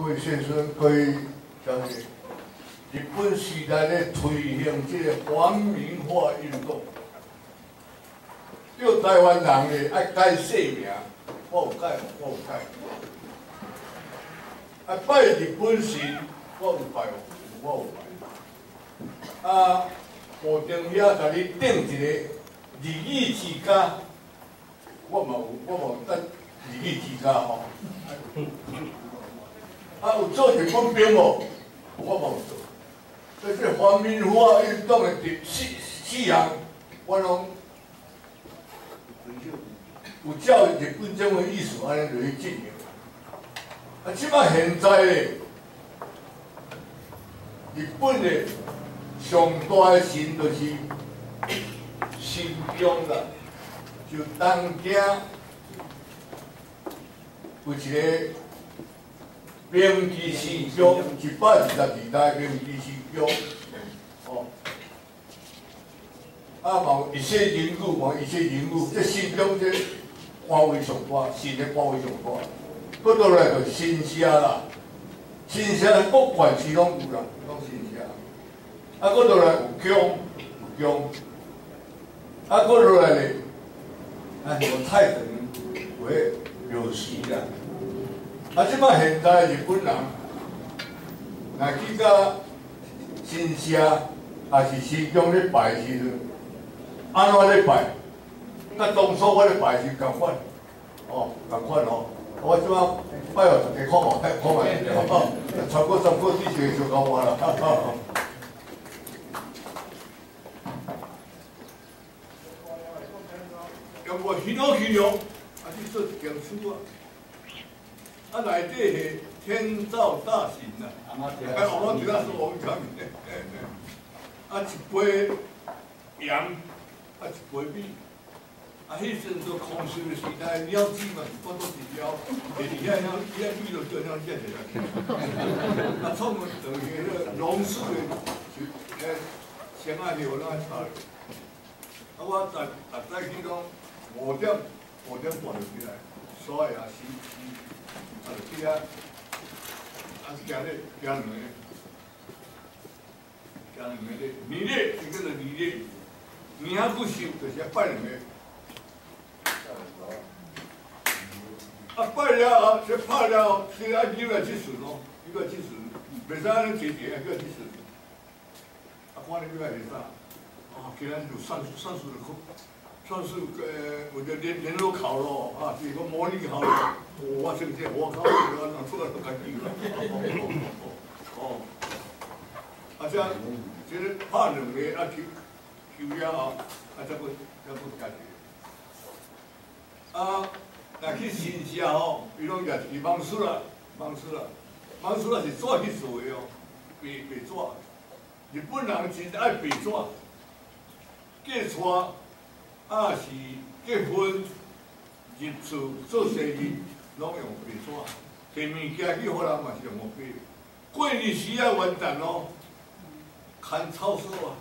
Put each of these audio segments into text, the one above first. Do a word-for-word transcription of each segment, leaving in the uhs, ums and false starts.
各位先生，各位小姐，日本时代咧推行这个皇民化运动，叫台湾人咧爱改姓名，我有改，我有改。啊，拜日本神，我有拜，我有拜。啊，布丁遐甲你定一个日语之家，我嘛有，我嘛有等日语之家吼。啊，有做日本兵无？我嘛有做。所以这皇民化运动的第四四项，我拢有照日本政府意思安尼落去进行。啊，即摆现在咧，日本的上大的神就是新疆啦，就东京有一个明治神宫，一百二十二代明治神宫，哦，啊嘛有一些人物，嘛一些人物，这神宫这官位上大，神的官位上大。搁倒来就新社啦，新社各县市拢有啦，拢新社。啊，搁倒来有宫，有宫。啊，搁倒来咧，啊，有太神为庙祠啦。啊，即摆现在日本人，若去到新社，也是新疆咧拜时阵，安怎咧拜？甲当初我咧拜是共款，哦，共款哦。我即摆拜哦，大家看哦，看看卖，吼，超过三个之前就讲我啦。用我形容形容，啊去做一件书啊，啊内底是天照大神呐，啊我今仔说王家明，啊一杯盐，啊一杯米。啊，迄阵做康熙的时代，鸟子嘛是多多一条，第二遐鸟，遐米就叫鸟食起来。啊，创个等于个榕树的，就诶，先爱料咱炒。啊，我逐逐早起讲五点五点半就起来，刷牙洗洗，啊就去遐，啊行咧行两个，行两个咧，年咧就叫做年咧，年啊不收就是拜两个。啊，拜了后，先拍了后，先按九月七顺咯，九月七顺，袂使安尼节节啊，九月七顺。啊，看你九月是啥？啊，今仔就算算数就算数呃，或者联联络考咯，啊，是个模拟考咯。我升这，我考这个，那出来都该记了。哦，啊，这这个拍两个啊，抽抽了后，啊，再不再不加一个。啊。若去新社吼，伊拢也是忙死啦，忙死啦，忙死啦是纸去做的哦，白白纸。日本人真爱白纸，嫁娶啊是结婚、入厝、做生意，拢用白纸。摕物件去互人嘛是用白。过日时啊完蛋咯，牵草索啊，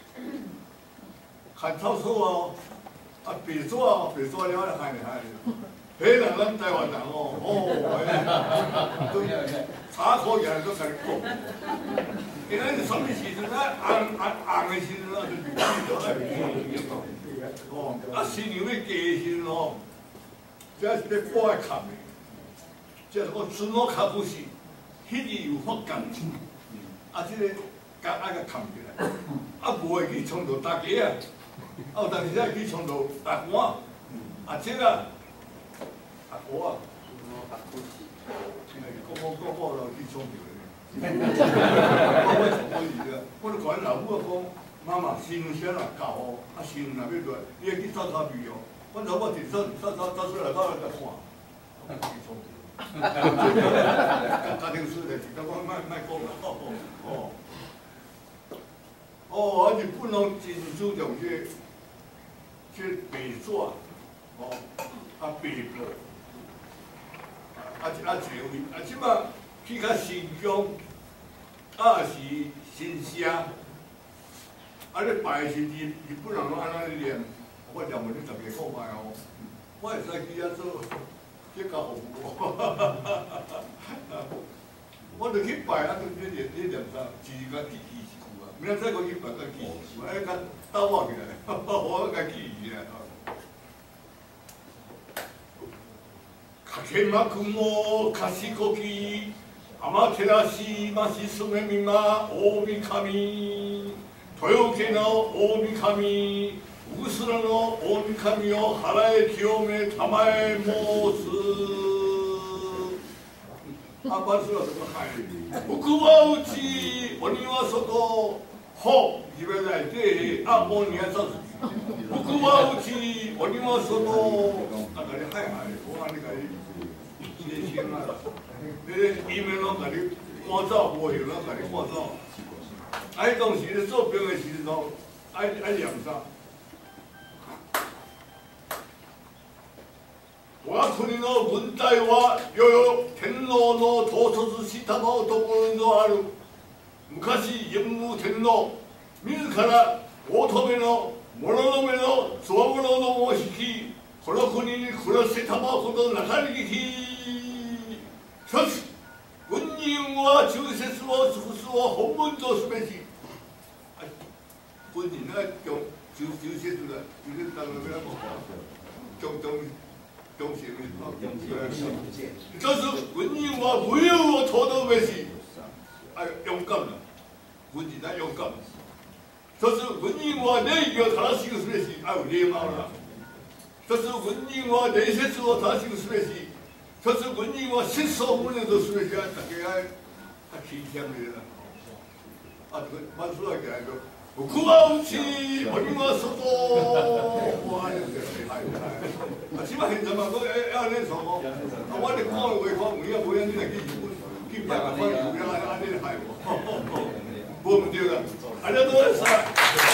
牵草索哦，啊白纸哦，白纸了了害哩害哩。迄人咱台湾人哦，哦，对，查考起来都甲你讲，今仔是什么时阵啊？红红红的时阵啊，就是就爱讲，哦，啊新娘要嫁的时阵哦，这是要挂在坎的，这是讲孙老卡不是，迄日有发工，啊，这个工爱甲扛起来，啊无会去冲到大家啊，啊有当时才去冲到大官，啊这个。啊，我啊，我我我我就去冲着咧。我我从我是个，我就管老母讲，妈妈新鲜啊教哦，啊新若要落，你要去扫扫地哦。我老母直扫扫扫扫出来，到来再看，我去冲着。家庭事的，其他我卖卖讲啦，哦哦。哦，啊日本人真注重这这白纸，哦，啊白布。啊啊一个位，啊即摆去较新疆，啊是新社，啊咧拜是日日本人拢安尼念，我念问你逐个看卖哦，我会使去遐做，这较服务哦。 我著去拜啊，你你你念啥？只是甲记记一句啊，明仔载我去拜甲记一句，哎，甲斗我起来，我甲记起来。かけまくも賢き天照ましすめみま大神豊家の大神うぐすらの大神を払え清めたまえ申す。あ、バスはそこはい。奥は内、鬼は外。ほ、自分でて、あ、もうにやさず。奥は内、鬼は外。あかり、はいはい。おありかり。一年前了。で、伊面那个哩，我早无有那个哩，我早。哎，当时咧做兵的时候，爱爱念啥？我国の軍隊はよよ天皇の統率したもところのある昔玄武天皇自ら大留の諸々のつわものどもを率いこの国に暮らせたまほどなかりきしかし軍人は忠節を尽くすを本分とすべし軍人が忠忠節が忠節だからも中中中心就是軍人は武勇を尊べしあ勇敢な軍人は勇敢一つ軍人は礼儀を正しくすべしあ礼貌な一つ軍人は礼節を正しくすべし一つ軍人は節操を旨とすべしあったけが聞いてやめるなあとまずはけないと奥は内、鬼は外。我安尼个是係係。啊，起碼現在嘛，嗰誒安尼做個，啊我哋講嘅話講唔一樣，唔一樣，你係基本基本嘅翻譯，安安尼係喎，冇唔對啦。ありがとうございました。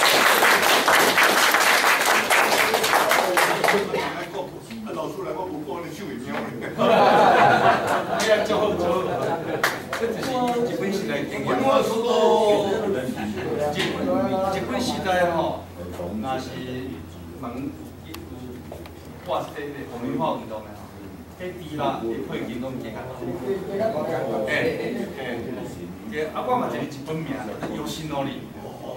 啊，老師嚟，我冇講你手會喵嘅。哎呀，做做，基本是嚟經驗。我說日日本時代吼，若是問掛這個紅棉花運動的吼，迄豬肉啲配件攏加較多。誒誒，個啊，我嘛是日本名，優勝努力。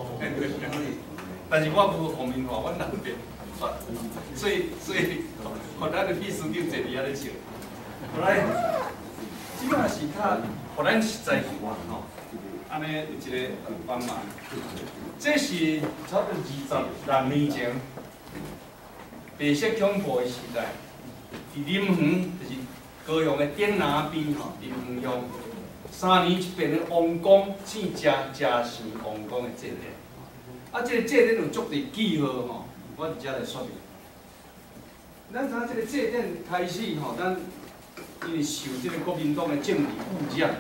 但是我無紅棉花，我南邊，所以所以，互咱的秘書長坐佇遐咧笑。後來，即擺是較，互咱實在吼。安尼有一个帮忙，这是差不多二十六年前白色恐怖的时代，伫林园就是高雄的点拿边吼，林园乡三年一变的王宫姓嘉嘉姓王宫的祭典，啊，这个祭典有足侪记号吼，我伫遮来说明。咱知影这个祭典开始吼，咱因为受这个国民党的政治污染。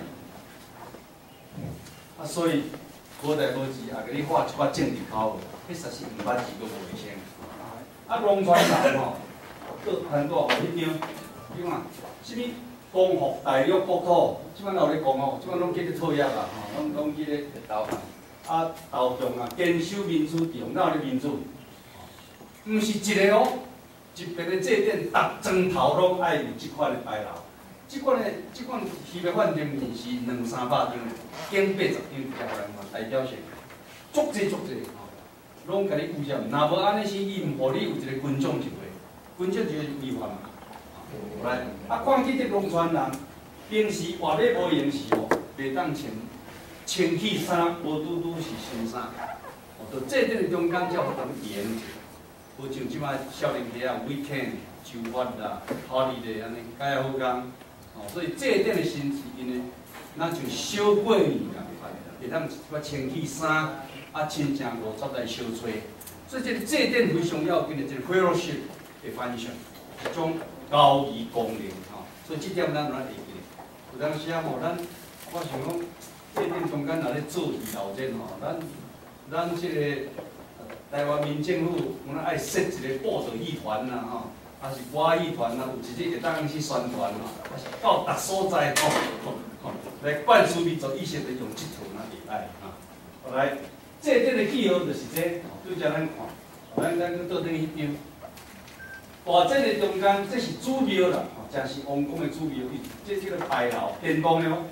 啊，所以无代无志，也甲你画一寡政治口号，迄实是毋捌字都无会写。啊，龙川人吼，各很多哦，迄张，你看，什么光复大陆国土，即摆哪有咧讲哦？即摆拢记咧讨厌啦，吼，拢拢记咧投啊，投中啊，坚守民主地方，哪有咧民主？毋是一个哦，一边的祭典，逐砖头拢爱有即款的牌楼。即款的即款戏剧饭店面是两三百张，近八十张条来嘛，代表性，足济足济吼，拢甲你污染。若无安尼是伊毋互你有一个军种就会，军种就会违法嘛。来，啊，看起这农村人，平时外尾无闲时吼，袂当穿穿起衫，无拄拄是新衫，哦，就这点的中间才有当严者，无像即摆少年家啊 ，weekend 周末啦、holiday 安尼，解好工。哦，所以这点的心是因为，咱像小过年共款，会当我穿起衫，啊，亲情五十来相找，所以这个这点非常要紧的，这个 fellowship 的翻上，一种交谊功能吼，所以这点咱咱会记。有当时啊吼，咱我想讲，这点中间若咧做义劳战吼，咱咱这个台湾民政府，我们爱设一个报道义团呐吼。啊是歌艺团啊，有一日会当去宣传嘛，啊是到逐所在吼吼来灌输民族意识的用即图那袂歹啊。后来这点的记号就是这，对遮咱看，咱咱去倒转迄张，大阵的中间这是主庙啦，吼，正是王宫的主庙，这这个牌楼，电光了，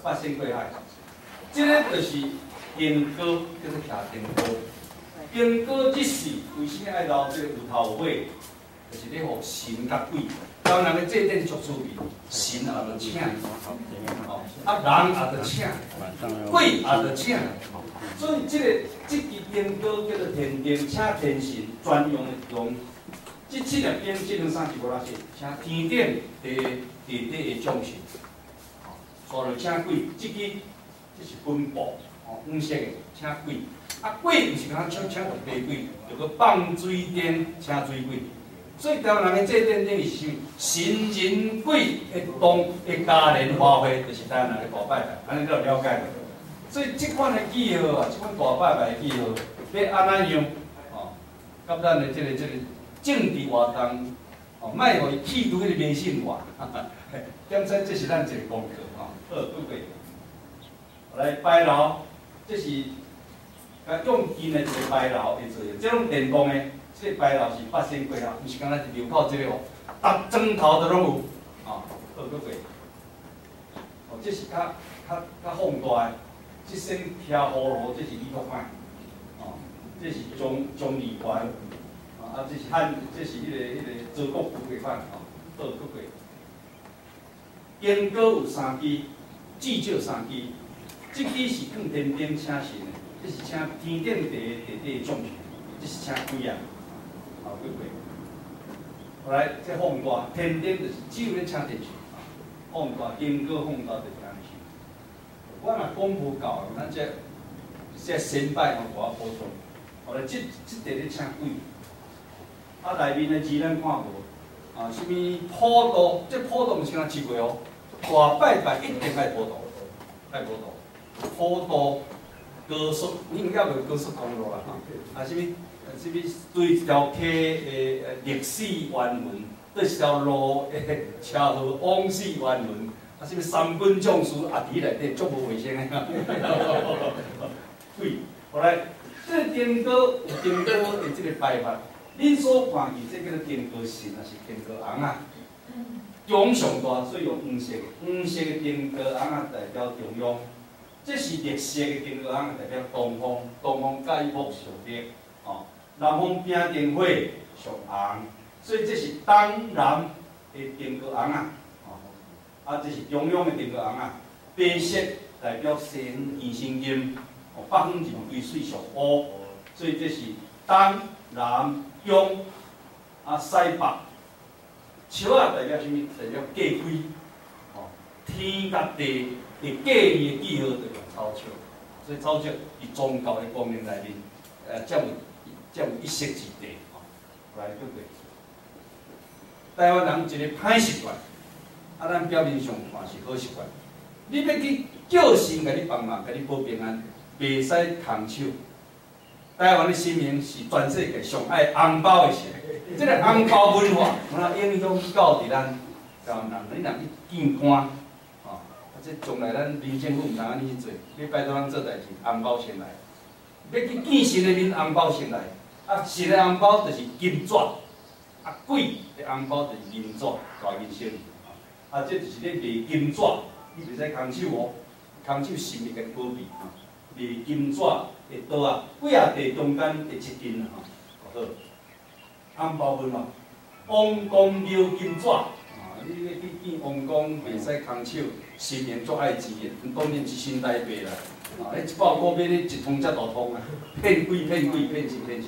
八仙过海。这个就是金戈，叫做徛金戈。金戈这事为什么爱留这个有头有尾？就是咧，互神甲鬼。当然咧，这点足趣味，神也着请，哦，啊人也着请，鬼也着请。所以这个这支金戈叫做天定，请天神专用的用。这七粒边这两三是无啦是，请天顶地地底的众神，所以请鬼，这支这是分布，哦，黄色的请鬼，啊鬼毋是讲请请个白鬼，就个放水电请水鬼。所以台湾人的这点等于是神人鬼会动会嘉年华会，就是台湾人的大拜拜，安尼就了解了。所以这款的记号啊，这款大拜拜的记号，要安怎样？哦，甲咱的这个这个。政治活动，哦，卖互伊企图迄个迷信话，点知这是咱一个功课吼。好，对不对？来拜楼，这是甲用金的一个拜楼会做的，这种电工的，这个拜楼是八仙过海，毋是讲咱是流口这个哦，搭砖头都拢有，哦，好，对不对？哦，这是较较较放大的，这身飘葫芦，这是李国派，哦，这是中中理环。啊，这是汉，这是迄、那个迄、那个周国府的款吼，好，各个。金戈有三支，至少三支。这支是放天顶请神的，这是请天顶地地底众神，这是请鬼啊，好，各个。后来再放大，天顶就是只有咧请天神，放大金戈放大就请神。我若功夫够，咱这这先拜吼，我补充。后来这这地咧请鬼。啊，内面的字咱看无，啊，什么普渡？这普渡毋是讲一过哦，大拜拜一定爱普渡，爱普渡。普渡高速，你应该有高速公路啦，哈，啊，什么什么对一条溪的历史原文，对一条路的车号往事原文，啊，什么三本将士也伫内底，足无卫生的。对，后来这金戈有金戈的这个拜法。恁所看见这叫做金戈神，也是金戈红啊，中上大，所以用黄色的。黄色的金戈红啊代表中央，这是绿色的金戈红代表东方，东方甲伊木相克，哦，南方平定火上红，所以这是东南的金戈红啊，哦，啊这是中央的金戈红啊，白色代表神元神金，哦，北方就归水上乌，所以这是东南。中啊西北，树啊代表什么？代表过开，哦，天甲地的过伊的记号就叫草树，所以草树伫宗教的观念内面，呃，才有才有一席之地，哦，来对不对？台湾人一个歹习惯，啊，咱表面上看是好习惯，你要去叫神甲你帮忙，甲你保平安，袂使空手。台湾的新民是全世界上爱红包的时候，这个红包文化，若影响到伫咱台湾人，你若去见官，哦，这将来咱民政府毋通安尼去做，要拜托咱做代志，红包先来。要去见神的面，红包先来。啊，神的红包就是金纸，啊，鬼的红包就是银纸，大银星。啊，这就是咧卖金纸，你袂使空手哦，空手神会甲你保庇啊。卖金纸。会刀啊，几啊地中间会一斤啊，好，红包文嘛，王公庙金纸啊，你要去见王公，袂使空手，新年足爱钱的，当然是新台币啦。啊，你一包股票你一通才大通啊，骗鬼骗鬼骗钱骗钱。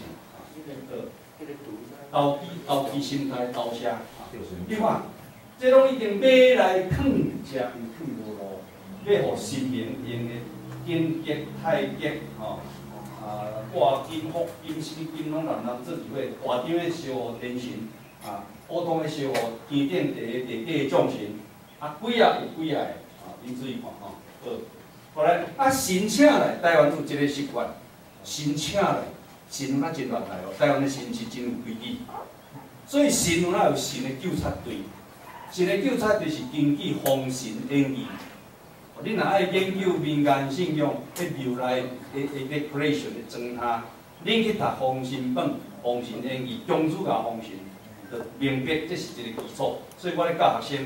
投机投机心态投射，你看，这拢已经买来藏，食又藏无路，要互新民用的。金吉、太吉，吼、啊，挂金、福金、什么金拢人人做一伙，大张的烧互天神，啊，普通的烧互天顶地地底的众神，啊，几啊有几啊的，啊，你注意看吼，好。后来啊，神请来，台湾有一个习惯，神请来，神哪真乱来哦，台湾的神是真有规矩，所以神有哪有神的纠察队，神的纠察队是根据封神演义。你若爱研究民间信仰，迄庙内的的 decoration 的装塔，恁去读《封神榜》《封神演义》，宗主教封神，就明白这是一个基础。所以我咧教学生，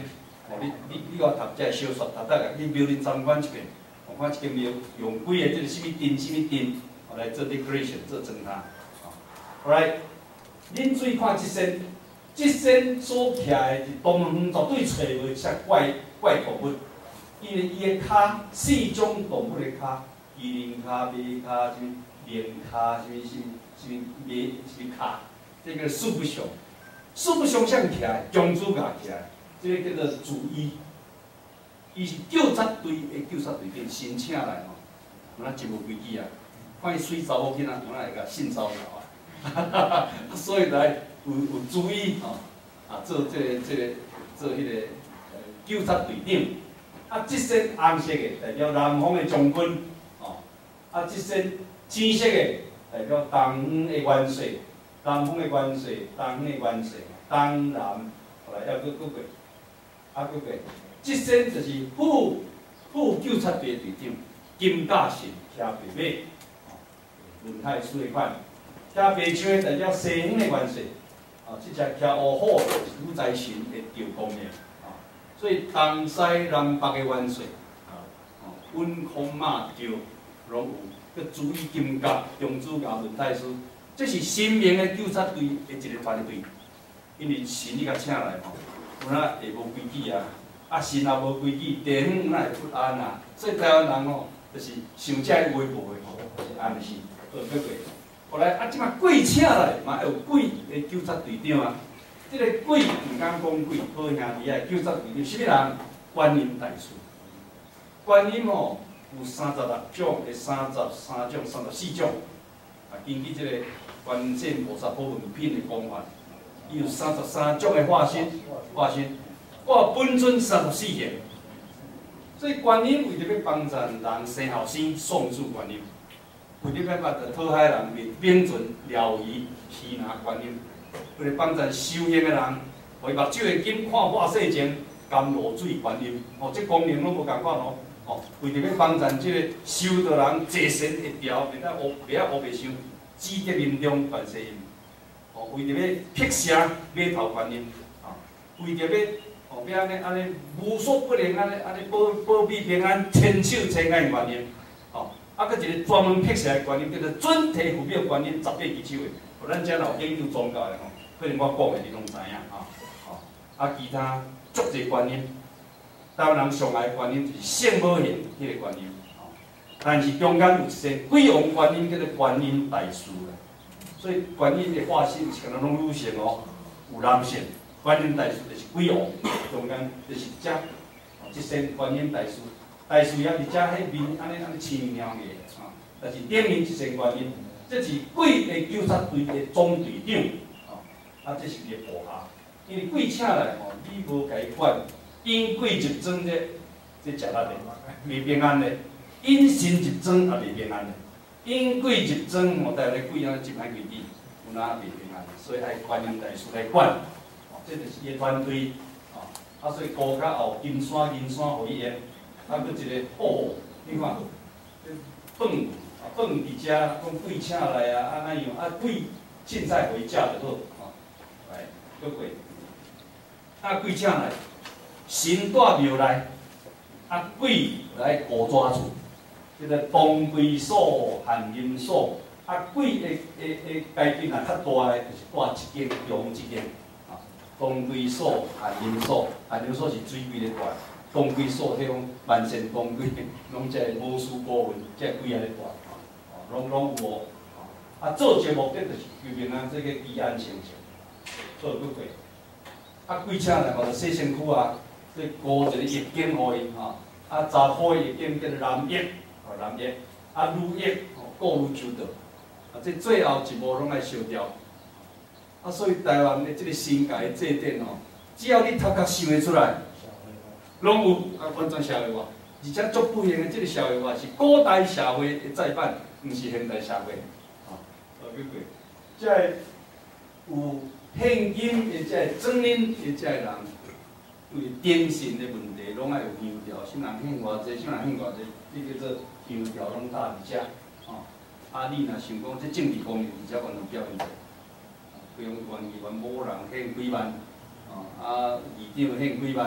哦，你你你我读这个小说，读得来，你庙里参观一遍，哦，看一间庙用几个即个什物灯、什物灯，哦来做 decoration 做装饰。哦 ，alright， 恁注意看即身，即身所徛的动物绝对找无啥怪怪动物，因为伊的骹四种动物的骹，麒麟骹、马骹、什物龙骹、什物什物什物马什物骹，这个数不详。数不详啥徛的，公主架徛的，这个叫做主医。伊是救杀队的救杀队员申请来吼，有哪真无规矩啊！看伊水查某囡仔，有哪会甲性骚扰啊？哈哈哈！所以来有有注意吼，啊做这个这个做迄个呃救杀队长。啊，这身红色的代表南方的将军，哦，啊这身青色的代表东方的元帅。东方的元帅，东方的元帅，东南，后来还佫佫过，啊佫过，即身就是副副救察队队长金甲信骑白马，轮太师的款，骑白象的代表西方的元帅，啊，即只骑乌虎的是武财神的赵公明，啊，所以东西南北的元帅，啊，哦，温空马赵拢有，佮注意金甲、中主甲轮太师。这是新明的救察队的一个团队，因为神伊甲请来吼，有哪会无规矩啊？啊神也无规矩，地方有哪会不安啊？所以台湾人吼，就是想遮微博的吼，就是安尼是好过过。后来啊，即马鬼请来嘛有鬼的救察队长啊。这个鬼毋敢讲鬼，好兄弟啊，救察队长什么人？观音大师。观音吼有三十六种的三十三种、三十四种。啊，根据这个观世菩萨普门品的讲法，伊有三十三种的化身，化身，我本尊三十四个。所以观音为着要帮助人生后生，送主观音；为着要把讨海人免免准疗愈皮拿观音；为了帮助修行的人，为目睭会紧看化世情，甘露水观音。哦，这功能拢无共款哦。哦，为着要帮助即个修道人坐神会调，袂当乌，袂晓乌白想，智德林中观世音。哦，为着要辟邪马头观音，啊，为着要哦要安尼安尼无所不能，安尼安尼保保庇平安，千手千眼观音。哦，啊，搁一个专门辟邪的观音，叫做准提佛庙观音，十八支手的。哦，咱遮老研究宗教的吼，可能我讲的你拢知影啊。哦，啊，其他足侪观音。台湾人上爱的观音就是圣母像迄个观音，哦，但是中间有一些鬼王观音叫做观音大士啦，所以观音的化身是可能拢女性哦，有男性，观音大士就是鬼王，中间就是遮，哦，即身观音大士，大士也伫遮迄面安尼安尼青苗个，啊，但是顶面即身观音，这是鬼的救察队的总队长，哦，啊，这是伊的部下，因为鬼请来吼，你无甲伊管。因鬼入庄这这食力的，袂平安的；因神入庄也袂平安的。因鬼入庄，哦，带来鬼啊真歹规矩，有哪袂平安？所以爱观音大师来管，哦，这就是伊团队，哦，啊，所以高较后金山银山互伊用，啊，搁一个哦，你看，饭啊饭伫遮，讲鬼请来啊，啊那样啊鬼凊彩回家就好，哦，来，搁过，啊鬼请来。神带庙内，啊鬼来护抓住，叫做东归所、含阴所。啊鬼的的的该间啊较大的，就是带一间中一间。啊，东归所、含阴所，含阴所是水鬼咧带，东归所迄种万善东归，拢即个魔术顾问，即个鬼啊咧带，哦，拢拢有哦。啊，做节目的就是求平安，这个吉安清净，做不过。啊鬼请来，或者洗身躯啊。这高一个易经互伊吼，啊查甫的易经叫做男易，哦男易，啊女易，哦各有求道，啊这最后一幕拢来烧掉，啊所以台湾的这个新界的祭典吼，只要你头壳想得出来，拢有啊完全社会化，而且足不幸的这个社会化是古代社会的再版，毋是现代社会，啊，呃几过，即个有现金的即个庄人的即个人。因为电信的问题，拢爱有香条，啥人献偌济，啥人献偌济，你叫做香条拢搭伫遮，哦。啊，你若想讲这政治公平，而且完全表现出，规用县议员某人献几万，哦，啊，议长献几万，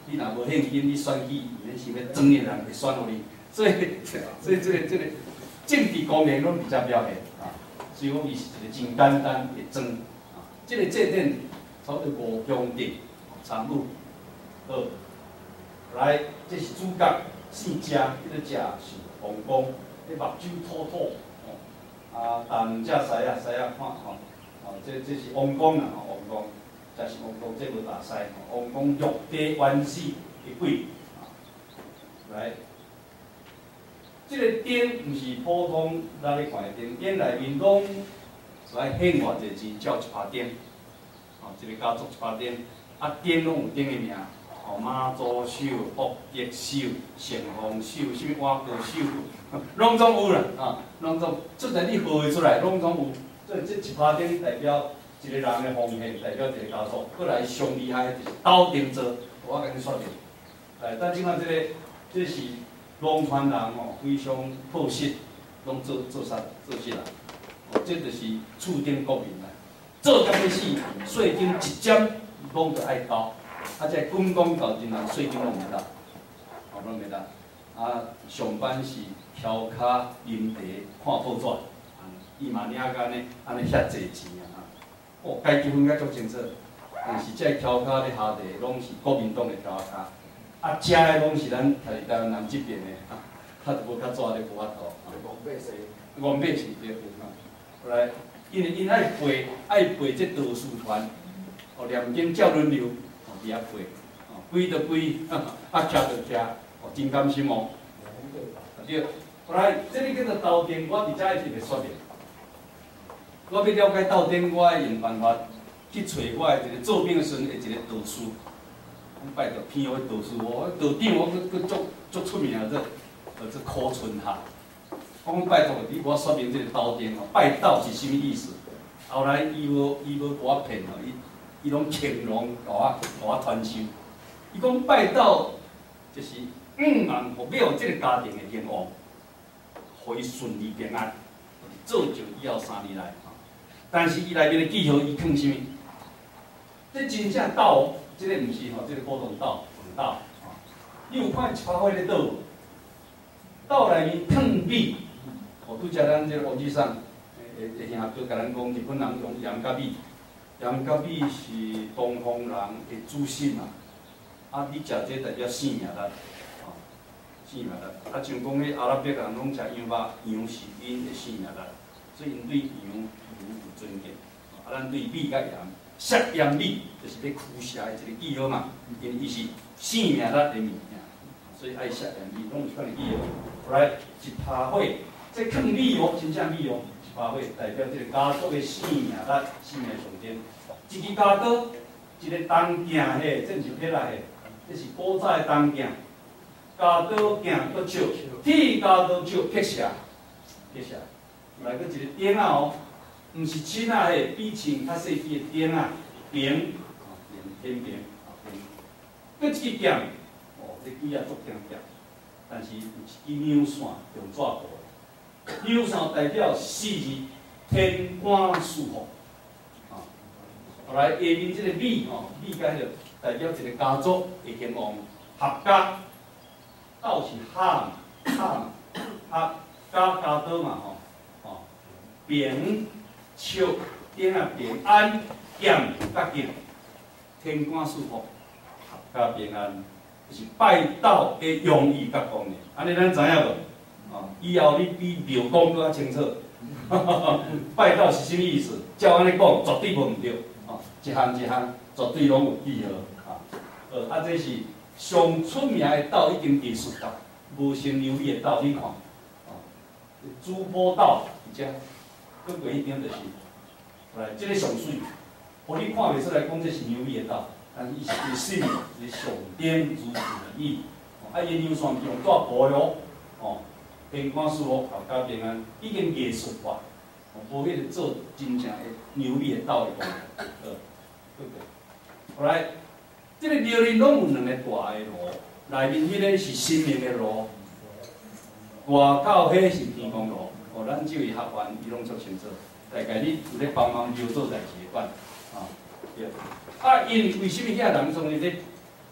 你若无现金，你选举，你想要庄的人会选互你。所以，所以这个这个政治功能拢比较表现啊。所以讲，伊是一个真简单的庄啊。这个祭典差不多五公尺，长度二。来，这是主角姓姜，迄个食是王公，迄目睭凸凸，哦，啊，但只狮啊，狮啊看吼，哦，这这是王公啦，吼，王公，这是王公，这无大狮，王公玉帝元始的鬼，啊，来，这个殿毋是普通咱咧看的殿，殿内面拢来献偌济钱，叫一拍殿，哦，一个家族一拍殿，啊，殿拢有殿的名。哦，妈祖手、福德手、成风手、什么瓦哥手，拢总有啦，啊，拢总出来你号会出来，拢总有。所以这一拍顶代表一个人的奉献，代表一个家族。过来上厉害就是斗阵做，我甲你说明。来，但即摆这个这是龙川人哦，非常朴实，拢做做啥做啥啦。哦，这就是厝顶国民啦，做甲要死，税金一针拢着爱交。啊，这军工搞真人税金拢袂当，哦，拢袂当。啊，上班是挑骹啉茶看报纸，啊，伊嘛领个安尼，安尼遐济钱啊！哦，该结婚该足清楚，但是这挑骹咧下地，拢是国民党的挑骹，啊，食的拢是咱台台湾人这边的，啊，较无较早咧无法度。 王八是， 王八是对啊。后来，因为因爱背爱背这道士团，哦，念经照轮流。伫遐背，哦，背就背，啊，徛就徛，哦，真甘心哦。对，后来这里叫做斗阵，我伫遮一直说明。我要了解斗阵，我爱用办法去找我的一个做兵的时阵的一个导师。我拜托偏好的导师，我道长我佫佫足足出名这，呃，这柯春夏。我讲拜托你，我说明这个斗阵哦，拜斗是啥物意思？后来伊无伊无甲我骗哦，伊。伊拢乾隆甲我甲我传授，伊讲拜斗就是五万福庙即个家庭的兴旺，互伊顺利平安，做就以后三年来。但是伊内面的记号伊放啥物？这真正斗哦，即、这个毋是吼，即、这个普通斗，红斗。你有看一拍火咧倒无？斗内面放米，哦，拄则咱即个王志上，诶诶，兄就甲咱讲，日本人用盐甲米。盐甲米是东方人的主食嘛，啊，你食这代表生命力，哦，生命力。啊，像讲咧阿拉伯人拢食羊肉，羊是因的生命力，所以因对羊有有尊敬。啊，咱对米甲盐，食盐米就是要驱邪的一个记号嘛，因伊是生命力的物件，所以爱食盐米，拢有这款的记号。后来一拍火，这放米哦，真正米哦。花卉代表这个家族的生命力、生命上天。一支家刀，一个东镜嘿，这毋是撇来嘿，这是古早的东镜。家刀镜搁少，铁家刀少撇下，撇下。来搁一个钉仔哦，毋是亲仔嘿，比亲较细支的钉仔，平，哦，平平平，啊平。搁一支剑，哦，这几啊足强剑，但是有一支扭线用纸布。扭线代表四字天官赐福，啊，后来下面这个米吼，米甲就代表一个家族的兴旺合家，斗是合嘛，合嘛，合家家刀嘛吼，哦，平笑顶啊平安，剑甲剑，天官赐福，合家平安，就是拜斗的用意甲功能，安尼咱知影无？啊，以后你比庙讲搁较清楚，拜斗是啥物意思？照安尼讲，绝对无毋对。啊，一项一项绝对拢有记号。啊，呃，啊，这是上出名的斗，已经艺术斗，无成牛尾的斗，你看，啊，珠宝斗伫遮，搁过迄张就是，来，这个上水，互你看袂出来讲这是牛尾的斗，但是伊是一心是上典如此意。啊，伊牛线用纸布哟，哦。天官赐福，后家平安，已经艺术化，无迄个做真正的牛尾的斗的功能。呃，对不对？后来，这个庙里拢有两个大的炉，内面迄个是生命的炉，外口迄是天公炉。哦，咱这位学员伊拢足清楚，大概你有咧帮忙庙做代志的款，啊，对。啊，因为什么遐人从咧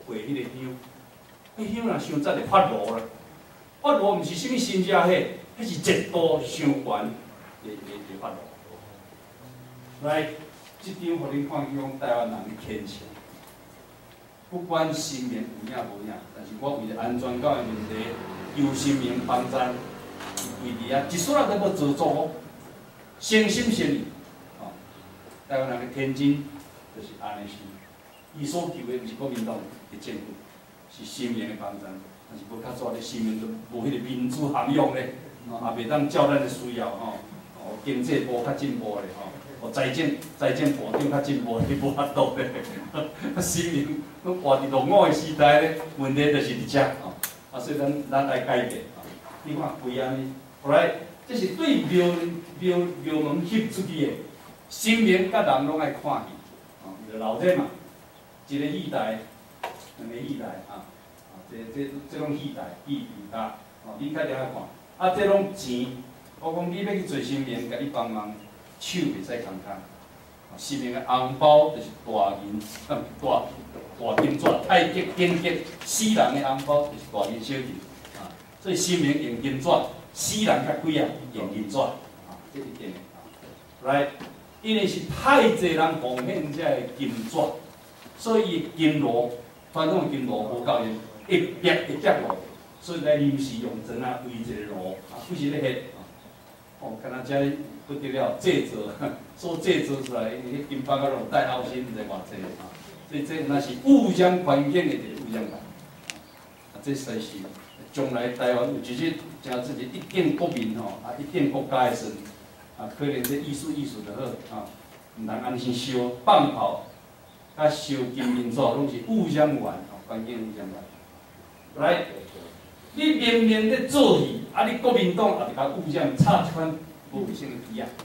画迄个香，迄香若伤早就发炉啦。发炉毋是啥物新加火，迄是热度伤悬，会会会发炉。来，即张互恁看见台湾人的虔诚。 不管新棉有影无影，但是我为了安全教育问题，由新棉帮站为伫啊，一丝仔都无做作哦，诚心诚意。哦，台湾人的天真就是安尼是，伊所求的毋是国民党的政府，是新棉的帮站，但是无较早咧，新棉都无迄个民主涵养咧，哦，也袂当照咱的需要吼，哦，经济部较进步咧吼。 哦，财政财政部长较进步，你无法度咧。啊，新民拢活伫落伍的时代咧，问题就是伫遮哦。啊，所以咱咱来改变啊。你看规安尼，后来这是对庙庙庙门翕出去的，新民甲人拢爱看戏，哦，就老热嘛，一个戏台，两个戏台啊，啊，这这这种戏台戏台搭，哦，你较定爱看，啊，这种钱，我讲你要去做新民，甲你帮忙。 手袂使空空，新民的红包就是大银，嗯，大大金纸，太极金吉，死人的红包就是大银小银，啊，所以新民用金纸，死人较贵啊，用银纸，啊，这一点啊，来，因为是太济人奉献这个金纸，所以金炉传统金炉无够用，一煸一煸炉，所以来临时用针啊围一个炉，啊，不是咧迄，哦，敢若遮。 不得了，制作所制作出来，迄金箔啊，拢带后心，毋知偌济啊。所以这若是污染环境的，就是污染啦。啊，这实是将来台湾有一日，将自己一定国民吼，啊，一定国家的时，啊，可能这艺术艺术就好啊，毋通安尼烧放炮，甲烧金银纸，拢是污染源，吼，环境污染源。来，你明明咧做戏，啊，你国民党也伫甲污染，差一款。 无卫生的鱼啊！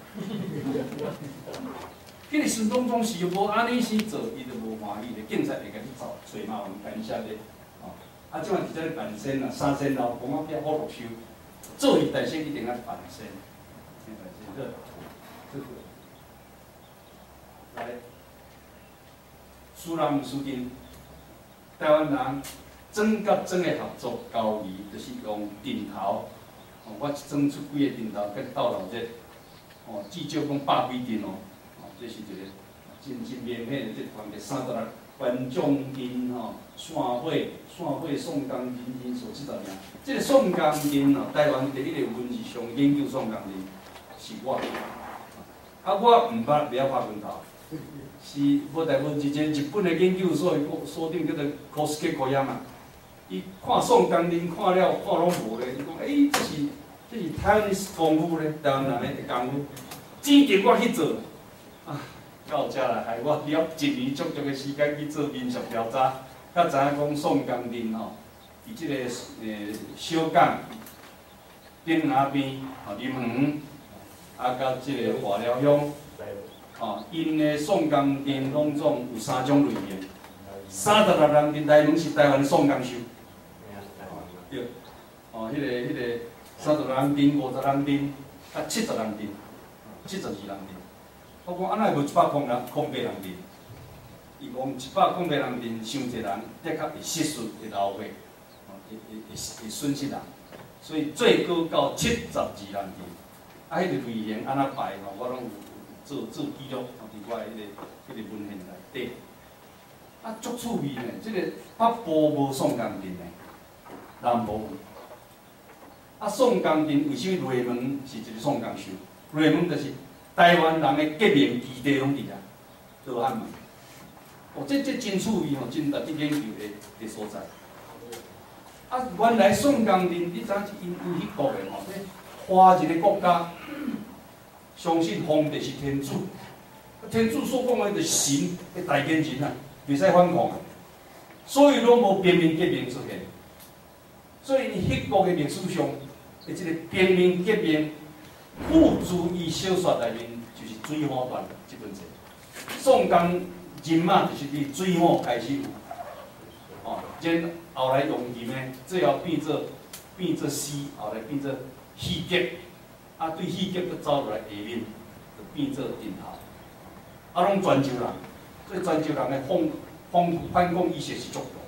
迄个孙中宗是又无安尼先做，伊就无欢喜咧，警察会甲你找找麻烦干涉咧。哦，啊，即摆伫遮办身啊，三仙楼讲啊，遐好录收，做戏大先一定要办身，先办身这这个来，输人毋输阵，台湾人整甲整个合作交易，就是用顶头。 哦，我装出几个顶头，甲斗老热，哦，至少讲百几斤哦，哦，这是一个真真明显的这团个三十六观众因吼，散伙散伙宋江因因所知道名，这个宋江因哦，台湾第一个文字上研究宋江因是我，啊，我毋捌袂晓拍拳头，是无代无一个日本的研究所所定叫做 Kosuke Koyama。 伊看宋江林看了看拢无咧，伊讲诶，这是这是台湾的功夫咧，台湾人的功夫，指定我去做，啊，到遮来害我了一年足足的时间去做民俗调查，才知影讲宋江林吼，伫即个诶小港顶那边吼林园，啊，甲即个华寮乡，吼，因的宋江林拢总有三种类型，三十六人伫内门是台湾的宋江秀。 对，哦，迄、那个、迄、那个三十人阵、五十人阵、啊七十人阵、七十二人阵。我讲安那会无一百空人、空八人阵？伊讲一百空八人阵，伤济人，的确会失速、会流血，哦，会会会会损失人。所以最高到七十二人阵。啊，迄、那个类型安那排吼，我拢有做做记录，伫我迄、那个迄、那个文献内底。啊，足趣味呢，即、这个北部无宋江阵呢。 南部，啊，宋江镇为什么雷门是一个宋江秀？雷门就是台湾人的革命基地拢伫遐，罗汉门。哦，这这真趣味吼，真值得研究的的所在。啊，原来宋江镇，你知影是因因迄国的吼，这华一个国家，相信皇帝是天主，天主所讲的就是神的大奸人啊，袂使反抗啊，所以拢无平民革命出现。 所以，迄国的历史上的即个平民革命，付诸于小说内面，就是《水浒传》这本册。宋江人马就是伫水浒开始有，哦，然后来用银的，最后变做变做诗，后来变做戏剧，啊，对戏剧佫走落来下面，就变做顶头，啊，拢泉州人，所以泉州人的反反反抗意识是足大。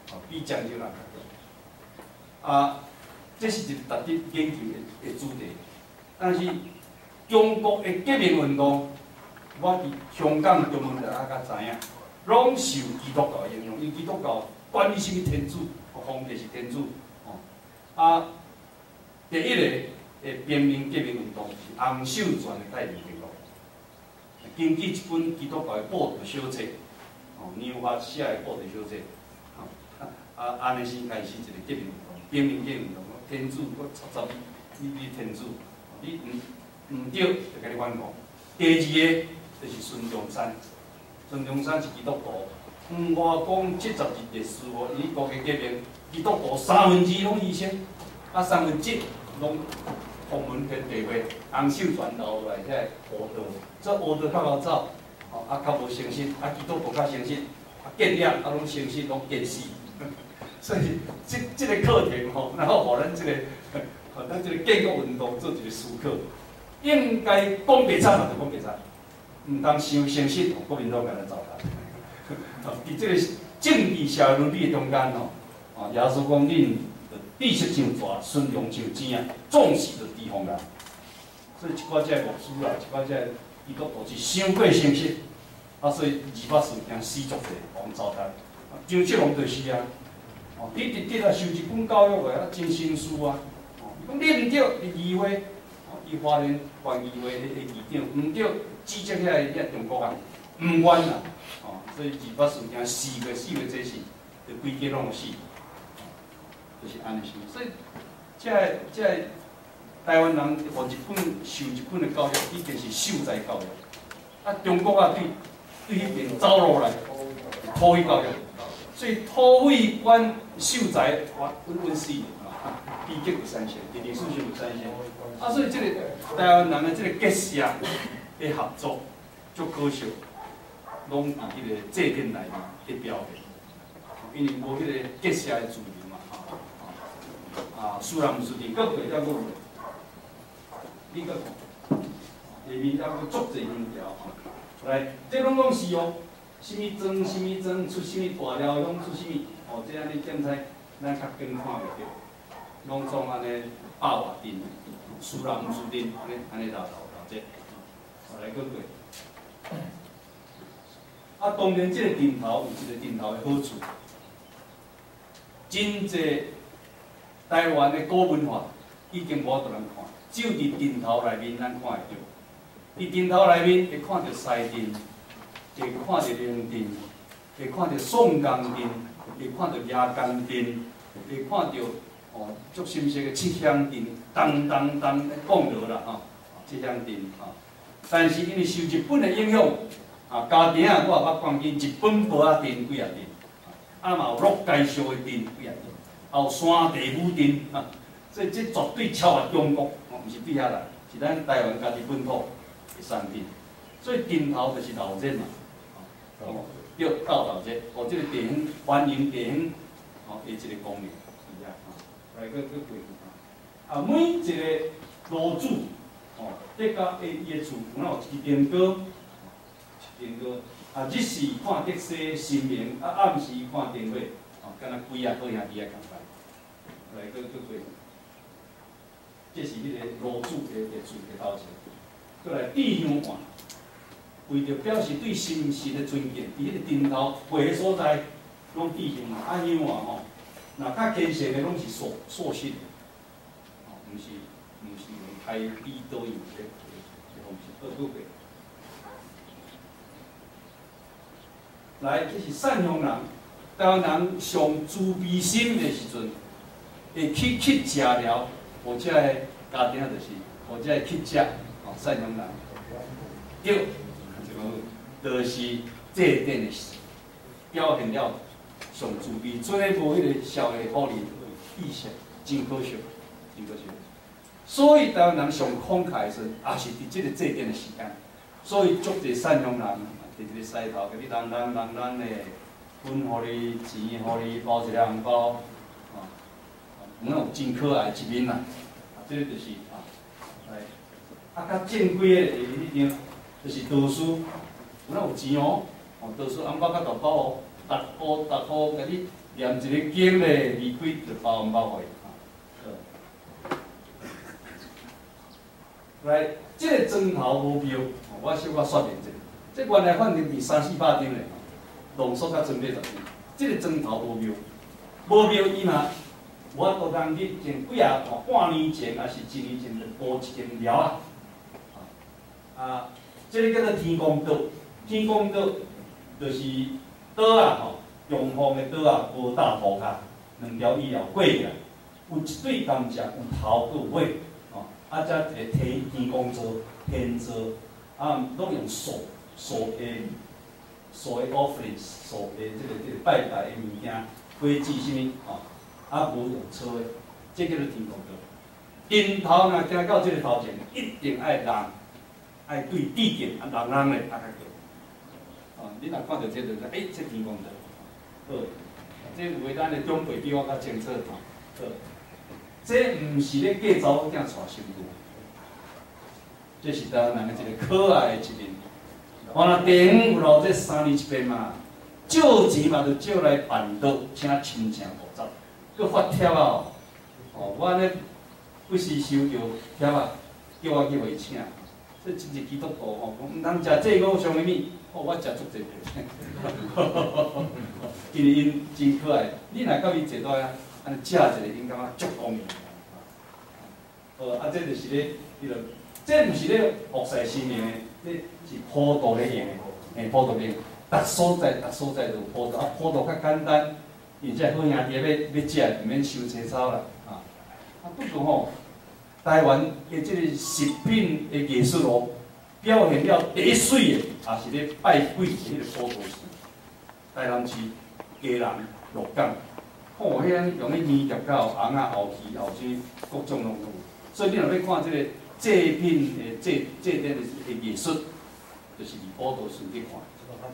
哦，比漳州人较高。啊，这是一个值得研究的的主题。但是中国的革命运动，我伫香港中文大学较知影，拢受基督教影响，因为基督教管你什么天主，皇帝是天主，哦，啊，第一个的平民革命运动是洪秀全的带领运动，根据一本基督教的报道小册，哦，牛发写的报道小册，哦，啊，安尼先开始一个革命运动，平民革命运动，天主我插插你，你天主，你毋毋对，就甲你反抗。第二个就是孙中山，孙中山是基督徒。嗯，我讲七十二历史哦，伊国家革命，基督徒三分之一拢牺牲，啊三分之一拢洪文天地位，洪秀全留落来遐乌道，这乌道较好走，哦啊较无诚实，啊基督徒较诚实，啊建业啊拢诚实拢建死，所以这这个课程吼，然后互咱这个，互咱这个建国运动做一个思考，应该讲袂差嘛就讲袂差，毋通伤诚实，国民党甲咱糟蹋。伫即个政治社会伦理中间吼，哦，耶稣讲恁知识像蛇，顺从像精啊，重视着地方人。所以一寡遮牧师啦，一寡遮基督徒是伤过诚实，啊，所以二八事件死足济，互糟蹋。张七龙就是啊，哦，你直直啊受一本教育的啊，真心思啊，哦，伊讲你毋对，你议会，哦，伊花莲县议会的的议长毋对，指责遐个遐中国人毋冤啦。哦，所以二八事件四个四个这是，就规家拢有死，就是安尼想。所以，这个这个台湾人学日本受日本的教育，已经是受灾教育。啊，中国啊对对迄边走路来，土匪教育，所以土匪管受灾，哇，稳稳死啊！悲剧有三线，历史上有三线。啊，所以这个台湾人的这个结社的合作，足可惜。拢伫迄个祭典内面去表现，因为无迄个结社的自由嘛，啊啊，输人毋输阵，各地遐个，你个看，下面还佫足侪名条，来，这拢拢是哦，什么庄，什么庄出什么大寮，拢出什么，哦，这安尼点菜，咱较更看袂着，拢总安尼八外阵，输人毋输阵，安尼安尼头头头这，来佫过。啊，当然，即个顶头有一个顶头的好处，真侪台湾的古文化已经无多人看，只有伫顶头内面咱看会到。伫顶头内面会看到西镇，会看到灵镇，会看到宋江镇，会看到亚江镇，会看到哦足深色的七香镇，当当当讲落啦吼，七香镇吼。但是因为受日本的影响。啊，家庭啊，我也捌讲见日本宝仔镇几啊镇，啊嘛有鹿街烧的镇几啊镇，还有山地武镇啊，所以这绝对超越中国，哦，毋是对遐来，是咱台湾家己本土的产品。所以顶头就是老热嘛，哦，叫到老热，哦，这个地方欢迎地方，哦，的一个功能，是啊，来个个过啊，每一个楼主，哦，这甲伊伊的厝，有哪有一支电锅？电锅啊，日时看德西新明，啊暗时看电话，哦，敢若几啊好兄弟啊共款。来，搁搁过，这是迄个炉主的的厝的头前。搁来地香碗，为着表示对神神的尊敬，伫迄个顶头跪的所在，拢地香碗。啊香碗吼，若较坚实的拢是塑塑性的，哦，毋是毋是用开比刀用的，这方式。搁搁过。来，这是善良人，台湾人上慈悲心的时阵，会去去食了，或者个家庭就是，或者去食，哦，善良人，对，就是祭典的表现了上慈悲，做咧无迄个社会福利意识，真可惜，真可惜。所以台湾人上慷慨的时阵，也是伫即个祭典的时间，所以足侪善良人。伫一个西头，甲你当当当当的，分互你钱，互你包一个红包，啊，有那有真可爱一面啦，啊，这个就是啊，来，啊，较正规的就是迄张，就是道士，有那有钱哦，哦，道士红包较大包哦，逐箍逐箍甲你念一个经咧，离开就包恩包惠。来，这个砖头无庙，我小可说明一下。这原来反正是三四百张咧，浓缩甲准备十张。这个砖头无庙，无庙伊嘛，我都当日前几啊半年前，还是一年前就布一间庙啊。啊，这个叫做天公岛，天公岛就是岛啊吼，用方的岛啊，无大土骹，两条以后过起来，有一对甘蔗，有头有尾，吼，啊，则一个天天公座、天座，啊，拢用素素的素的 offering， 素的这个这个拜拜的物件，花枝什么，吼，啊，无用草的，这叫做天公岛。人头若行到这个头前，一定爱人。爱对地点啊，人人嘞，啊较叫。哦，你若看到这个，哎，这天公岛，好，这有诶咱诶长辈比我较清楚吼。好，这毋是咧嫁查某囝娶媳妇，这是台湾人诶一个可爱诶一面。完了，地方有落这三年一遍嘛，借钱嘛就借来办桌，请亲情复杂，佮发帖啊！哦，我咧不时收到帖啊，叫我去会请。这真是基督徒吼，讲毋通食这个上物物，哦，我食足济个，因为因真可爱。你若甲伊坐倒啊，安尼食一个，因感觉足公平。哦，啊，这就是咧，迄落，这毋是咧服侍新年的，这是普渡咧用的，嘿，普渡咧，逐所在逐所在都有普渡，啊，普渡较简单，而且好兄弟要要食，毋免收青草啦，啊，啊，不过吼。台湾的这个食品的艺术哦，表现了第一水的，也是咧拜鬼的迄个普渡时。台南市、嘉南、鹿港，哦，遐用咧泥叶到红啊、后鱼、后生各种拢有。所以你若要看这个祭品的祭祭典的艺术，就是伫普渡时去看。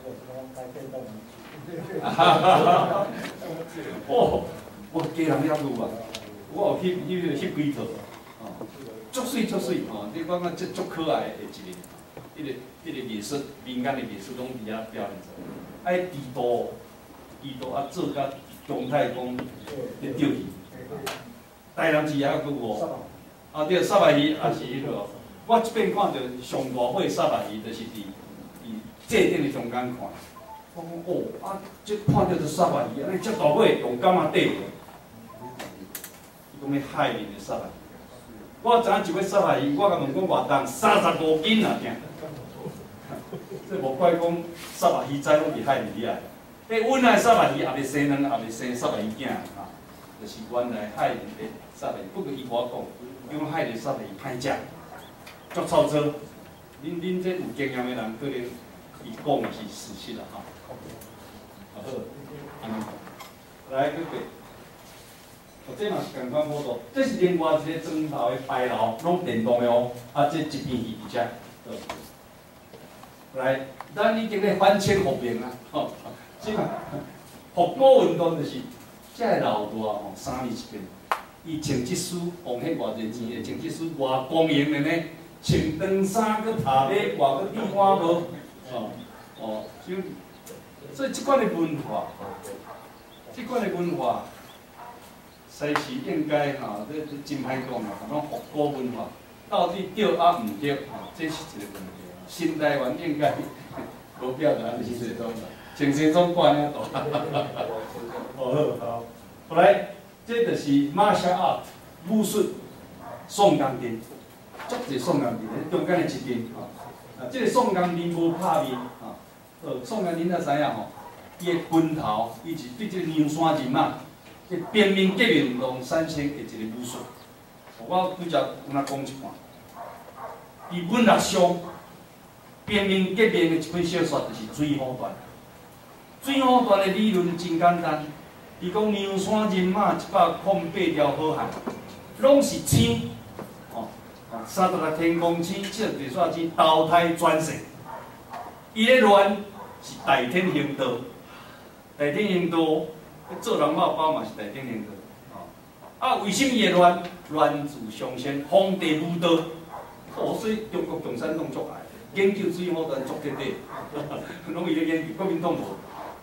哦，我嘉南遐有啊，我有翕翕翕几套。足水足水吼，你讲讲这足可爱的一个，迄个迄个艺术，民间的艺术拢伫遐表现出来。爱地图，地图啊做甲姜太公咧钓鱼。台南市也佫有，啊对，沙白鱼也是迄落。我即边看到上大尾沙白鱼，就是伫伫祭典的中间看。我讲哦，啊，即看到这沙白鱼，安尼遮大尾用竿仔缀。伊讲要海面的沙白鱼。我知影一尾沙白鱼，我甲问讲偌重，三十五斤啊！惊，这无怪讲沙白鱼仔拢伫海里底啊。迄阮来沙白鱼也袂生卵，也袂生沙白鱼囝啊，就是原来海里的沙白鱼。不过伊我讲，因为海里沙白鱼歹食，足臭糟。恁恁这有经验的人，可能伊讲的是事实啦，哈。好，安尼，来继续。哦，这嘛是共款普渡，这是另外一个砖头的牌楼，拢电动的哦。啊，这一边是伫遮。来，咱已经咧反清复明啊，吼。即嘛，复古运动就是，遮个老大吼，三年一遍，伊穿即丝，用迄偌侪钱的穿即丝，偌光荣的呢，穿长衫搁爬马，偌搁变花帽，哦哦，所以所以即款的文化，即款的文化。西市应该吼，这这真歹讲啊，讲复古文化到底对啊毋对？吼，这是一个问题。新台湾应该无必要就安尼做种，穿西装挂领大。哦好，后来这就是 martial art 武术宋钢筋，足侪宋钢筋，中间的一根吼。啊，这个宋钢筋无拍面吼，呃，宋钢筋咱知影吼，伊的拳头，伊是对这个牛山人嘛。边面革命运动产生的一个武术，我拄则有哪讲一半。伫文学上，边面革命的一本小说就是《水浒传》。《水浒传》的理论真简单，伊讲梁山人马一百零八条好汉，拢是星，哦，三十六天公星，七十地煞星，投胎转世。伊咧乱是大天行道，大天行道。做人肉包嘛是大顶领导，哦，啊，为什么伊会乱？乱自上仙，皇帝武道，哦，所以中国共产党足爱研究水浒传足彻底，拢伊咧研究，国民党无。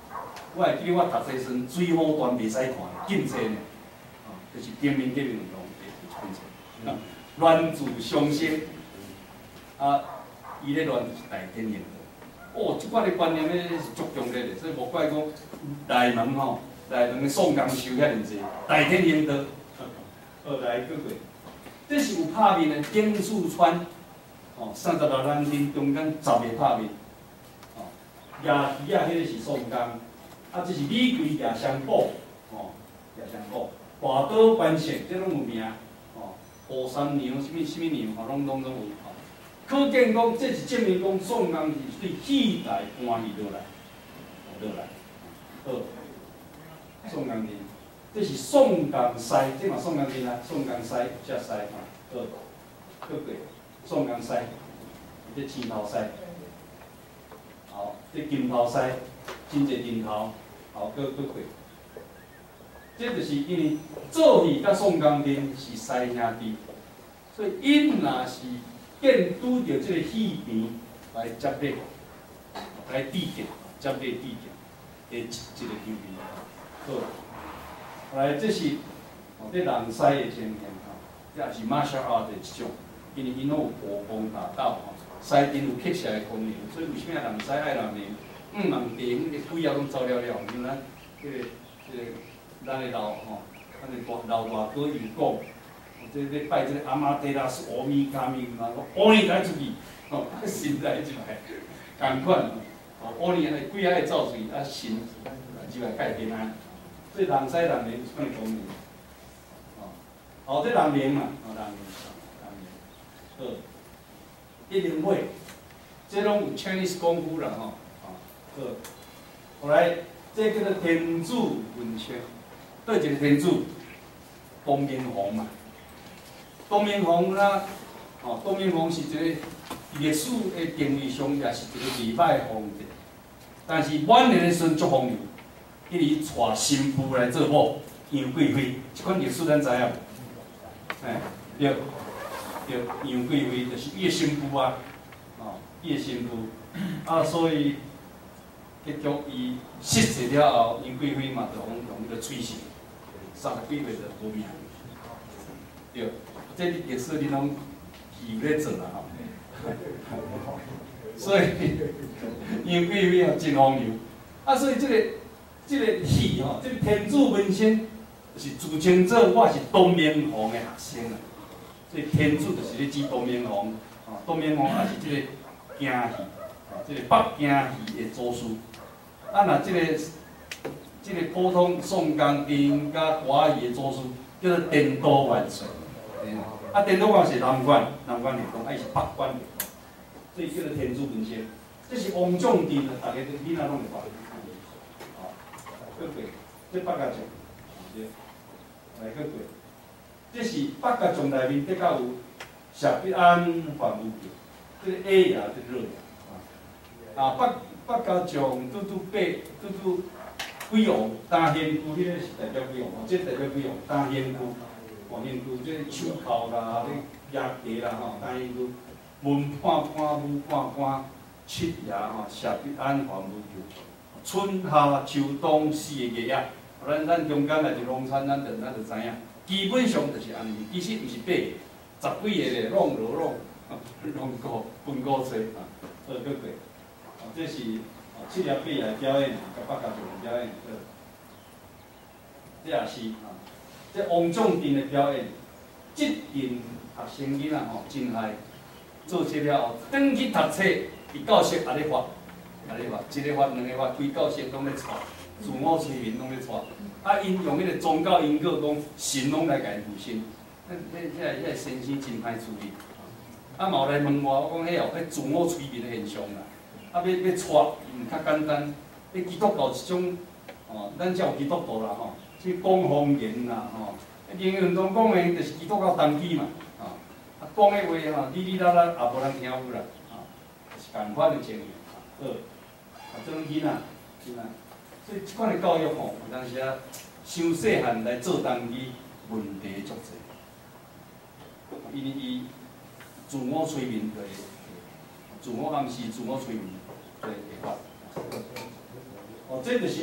我会记得我读册时，水滸传袂使看，禁册呢，哦，就是丁明革命运动的一本册，啊，乱自伤生，啊，伊咧乱就是大天赢的，哦，即款的观念咧是足强烈的，所以无怪讲内门吼，内门的宋江收遐尔济，大天赢的，后来搁过，这是有拍面的丁树川，哦，三十六人阵中间十个拍面。夜市啊，迄个是宋江，啊，这是李逵夜香堡，哦，夜香堡，华岛关县，这拢有名，哦，虎山娘，什么什么娘，吼，拢拢拢有，哦，可见讲，这是证明讲宋江是对戏台搬移落来，落来，好，宋江镇，这是宋江西，这嘛宋江镇啊，宋江西，遮西，吼，好，搁过宋江西，这青头西。好，这金头西，真侪金头，好，搁搁过。这就是因为做戏甲宋江镇是师兄弟，所以因若是见拄着这个戏边来接力，来致敬，接力致敬的一一个场面。好，来这是哦，这人西的情形吼，这也是马小二的一种，因为因拢有武功打斗吼。西镇有刻下的功能，所以为什么人西爱人民？五万地，迄个鬼仔拢走了了，因为咱迄个迄个咱的老吼，咱的老大哥伊讲，这咧拜这个阿妈地拉是阿弥伽弥，嘛讲阿弥来出去，吼，神来进来，共款，哦，阿弥来鬼仔会走出去，啊神就来改变啊，所以人西人民是款功能，哦，哦，这人民嘛，哦人民，人民，好。一定会，这拢有 Chinese 功夫啦吼，啊，好，后来这叫做天主文学，对一个天主，东明皇嘛，东明皇啦，哦，东明皇是一个历史的定位上也是一个礼拜皇帝，但是晚年的时阵足风流，因为伊带新妇来做某，杨贵妃，这款历史咱知影，哎，对。杨贵妃就是伊的新妇啊，哦，伊的新妇，啊，所以结局伊失势了后，杨贵妃嘛就用用迄个吹箫，三十几岁就无命。对，这历史你拢有咧做啦吼。所以杨贵妃啊真风流，啊，所以这个这个戏吼，这个天主文仙是自称做我是东明皇的学生啊。所以天主就是咧指东明皇，啊，东明皇也是即个京戏，啊，即个北京戏的祖师。啊，若即个即个普通宋江镇甲华语的祖师，叫做颠倒元帅。啊，颠倒元帅是南管，南管联动，啊，伊是北管联动，所以叫做天主文仙。这是王将镇啊，大家都囡仔拢会捌。啊，过过，这北家将，对，来过过。这是北家将内面得较有谢必安、范无咎，这个 A 呀，这个热啊。啊，北北家将拄拄八，拄拄鬼王，单仙姑，迄个是代表鬼王吼，这代表鬼王，单仙姑，单仙姑，这手铐啦，这压地啦吼，单仙姑，文判判、武判判，七爷吼，谢必安、范无咎，春夏秋冬四个月啊，咱咱中间来是农产，咱就咱就知影。基本上就是安尼，其实毋是八个，十几个咧，拢落拢，拢过分过吹啊，好过过，哦，这是哦七粒八来表演，甲北家将来表演，好，这也是啊，这王将镇的表演，即阵学生囡仔吼真嗨，做这了后，转去读册，伊教室也咧发，也咧发，一个发两个发，规教室拢咧吵，自我催眠拢咧吵。啊，因用迄个宗教因果讲神拢来甲因附身，迄、迄、迄个、迄个先生真歹处理。啊，嘛有来问我，我讲迄哦，迄自我催眠的现象啦。啊，要要撮，毋较简单。迄基督教一种，哦，咱才有基督徒啦吼，去讲方言啦吼。英运动讲的就是基督教当机嘛，啊，啊讲的话吼，哩哩啦啦也无人听有啦，啊，是共款的情形。好，啊，这种囡仔，囡仔。所以，即款的教育吼，有当时啊，伤细汉来做当机，问题足侪。因为伊自我催眠会，自我暗示、自我催眠会会发。哦，这就是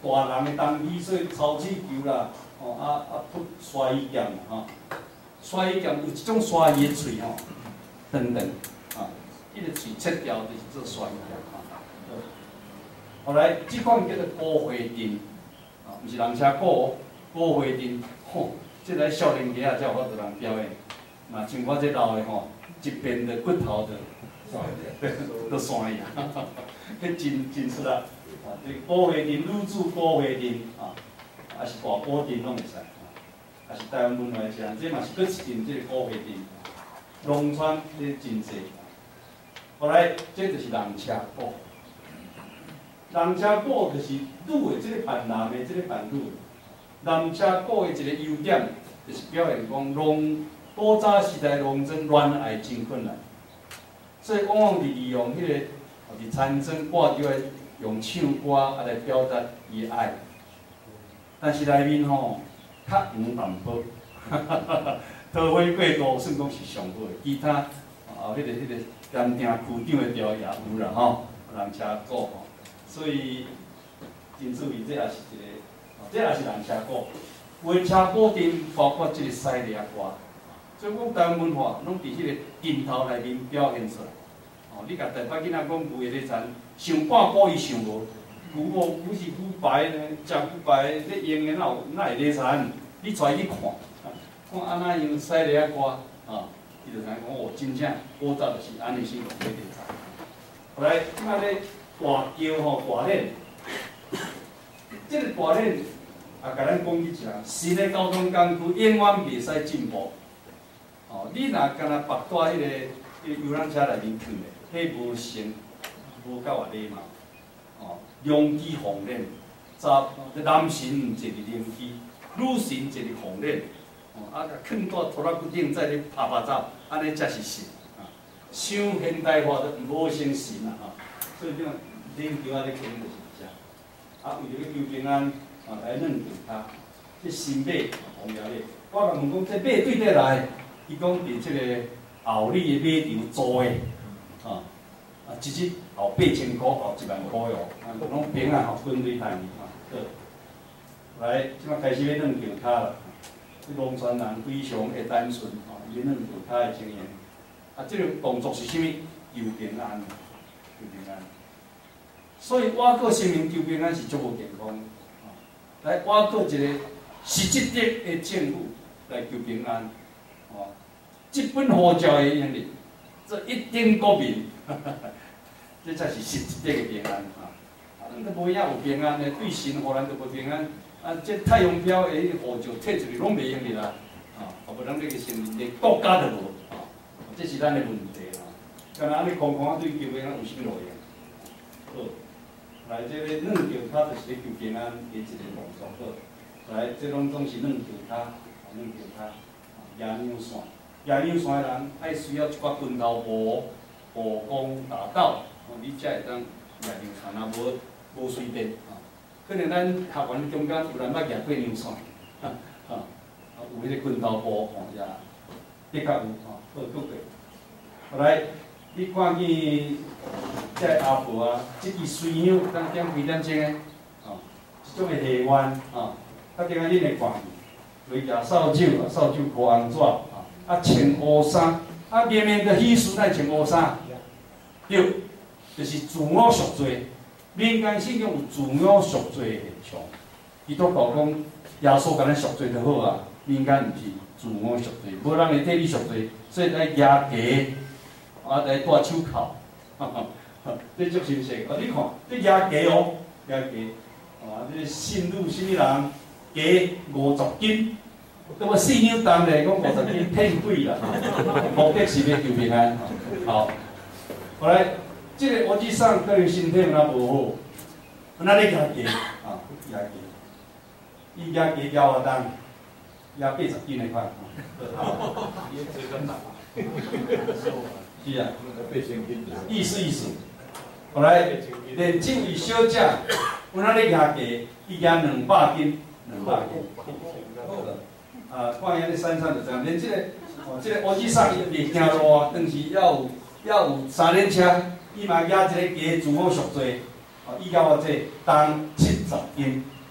大人的东西，所以操气球啦，吼啊啊扑刷衣剑吼，刷衣剑有一种刷衣的喙吼，长长啊，伊个喙切掉就是做刷衣剑啊。后来即款叫做高回钉，啊，毋是人车鼓，高回钉，吼，即个少年家啊才有法度人表演，嘛像我这老的吼，一边的骨头就都酸呀，迄真真出啊！啊，这高回钉、女子高回钉啊，还是大高钉拢会使，啊，是台湾文化上，这嘛是搁一件这个高回钉，农村这真济。后来这就是人车鼓。人车鼓就是女的即个伴男的，即个伴女的。人车鼓的一个优点，就是表现讲农古早时代农村恋爱真困难，所以往往是利用迄、那个，或是田庄挂着的用唱歌啊来表达伊爱。但是内面吼较黄淡薄，桃花过度算讲是上好的，其他啊迄、那个迄、那个盐埕区长的调也有啦吼，人车鼓吼。所以，真注意，这也是一个，这也是人车鼓。有车鼓阵包括即个西凉歌，所以讲台湾文化拢伫迄个镜头内面表现出来。哦，你甲台北囡仔讲牛的咧田，上半晡伊想无，牛无牛是牛排呢，食牛排咧用的哪有哪会咧田？你带去看，看安那用西凉歌，啊，伊就知影讲哦，真正古早就是安尼生活咧田。后来，即摆咧。大桥吼大链，即个大链也甲咱讲起一下，新的交通工具永远袂使进步。哦，你若干那绑在迄个迄游览车内面去的，迄无成，无够啊礼貌。哦，两机红链，查男神坐伫两机，女神坐伫红链。哦，啊，甲囥在拖拉机顶，在咧拍拍走，安尼才是神。啊，伤现代化都无成神啊！哈，所以讲。恁桥仔咧肯定就是遮，啊，为着咧求平安，啊，来软桥骹，这新马红苗咧，我甲问讲，这马对底来，伊讲伫即个后里的马场租的，啊，啊，一日后八千箍，后一万箍哟，啊，拢平安吼，分类待遇啊，好，来，即摆开始要软桥骹啦，这农村人非常的单纯，吼，伊软桥骹的经验，啊，这个动作是啥物？求平安，求平安。所以我个生命求平安是足无健康，来我个一个实质的政府来求平安，哦，这本护照的英力，这一点国民，这才是实质的平安啊！啊，咱都无影有平安的，对神互咱都无平安，啊，这太阳标的护照摕出去拢袂用哩啦，啊，啊无咱这个生命连国家都无，啊，这是咱的问题啊！干那安尼空空对求平安有啥路用？好。来，这个软桥骹就是咧求平安的一个动作好。来，这拢总是软桥骹，软桥骹，野鸟线，野鸟线的人爱需要一寡拳头步、步弓打道，哦，你才会当野鸟线，若无无随便，啊，可能咱学员中间有人捌野过鸟线，哈，哈，啊，有迄个拳头步，吼，也的确有，吼，好过过。后来。你看见这阿婆啊，这支水香当点几点钟的，哦，这种的下弯，哦，啊，顶下恁会看见，围夹扫帚，啊，扫帚箍红纸，啊，啊穿乌衫，啊明明个喜事咱穿乌衫，对，就是自我赎罪。民间信仰有自我赎罪的现象，伊都讲讲耶稣甲咱赎罪就好啊，民间毋是自我赎罪，无人会替你赎罪，所以来耶家。啊，来戴手铐，哈哈，这足神圣。啊，你看，这野鸡哦，野鸡，啊，这信女什么人，鸡五十斤，咁啊四两重嘞，讲五十斤骗鬼啦，目的是要求平安。好，后来，这个我去上可能身体若无好，那你野鸡啊，野鸡，伊野鸡咬我当，野八十斤来块，好，也最紧大。是啊，意思意思。后来连这位小姐，有哪咧压鸡，伊压两百斤，两百斤。啊，看遐咧山上就这样，连这个，哦，这个乌鸡上伊袂行路啊，当时要有要有三轮车，伊嘛压一个鸡自我赎罪，哦，伊甲我这重七十斤。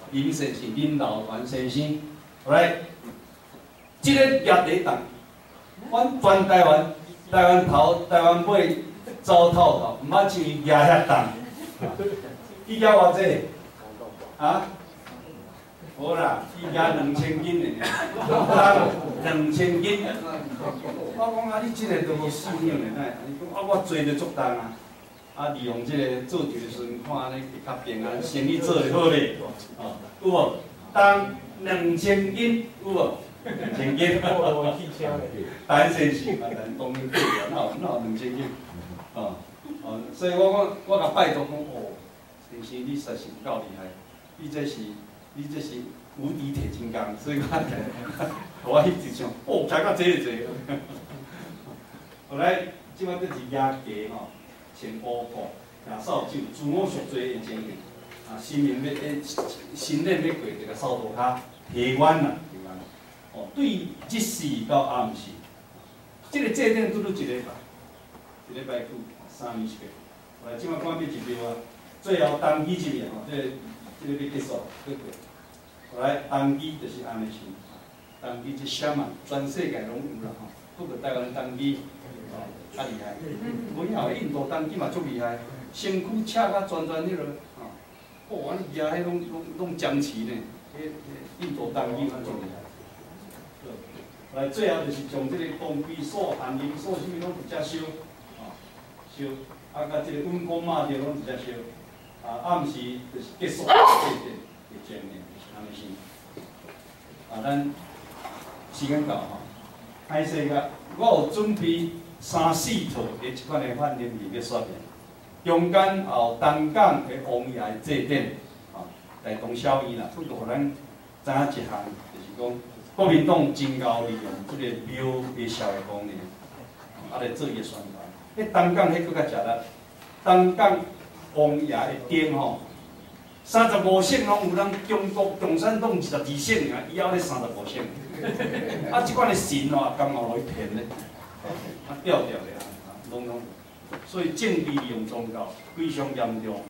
林先生、林老团先生，来，即个业第一档，阮全台湾、台湾头、台湾尾走透透，毋捌像伊业遐重，伊业偌济？啊？无啦，伊业两千斤的，两千斤。我讲啊，你即个都无适应的，哪？伊讲啊，我做着足重啊。啊，利用即个做球的时阵，看安尼较平安，生意做得好咧，哦，有无？当两千斤有无？两千斤， 我汽车咧， 单先生啊，但当然对啊，哪有哪有两千斤？哦哦，所以我我我甲拜托讲，哦，先生你实是够厉害，你这是你这是无敌铁金刚，所以我我迄一想，哦，听到这个这个。后来，即摆这是压价吼。穿乌裤，拿扫帚，自我赎罪的情形。啊，新年要诶，新年要过一个扫涂骹，提阮啦，提阮。哦，对即时到暗时，即、这个祭典拄拄一礼拜，一礼拜久，三年一个。后来即摆看第一条啊，最后当机一年吼，这个这个要结束，要过。后来当机就是安尼是，当机一闪啊，全世界拢有啦吼，不过台湾当机。较厉害，阮后印度当机嘛足厉害，身躯赤甲全全迄落，哦，哦，安尼举迄拢拢拢僵持呢，迄印度当机嘛足厉害。来，最后就是将即个当归锁、含银锁啥物拢直接烧，哦，烧，啊，甲即个温光马吊拢直接烧，啊，暗时就是结束，祭典就见面，安尼是。啊，咱时间到吼，歹势个，我有准备。三四套的即款的范例要说明，中间也有东港的王爷的祭典，啊，大同小异啦。不过，咱知影一项，就是讲国民党真够利用即个庙的消的功能，啊来做伊个宣传。迄东港迄搁较食力，东港王爷的殿吼，三十五省拢有咱中国共产党二十二省啊，以后咧三十五省，啊，即款的神哦，甘愿落去骗咧。啊，调调的啊，拢拢，所以政治利用宗教非常严重。